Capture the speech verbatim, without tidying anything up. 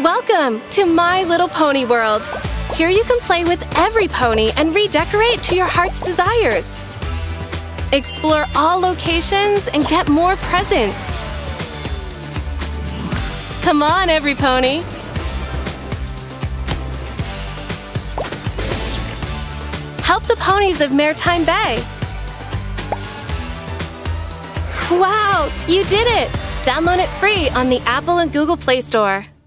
Welcome to My Little Pony World. Here you can play with every pony and redecorate to your heart's desires. Explore all locations and get more presents. Come on, every pony. Help the ponies of Maretime Bay. Wow, you did it! Download it free on the Apple and Google Play Store.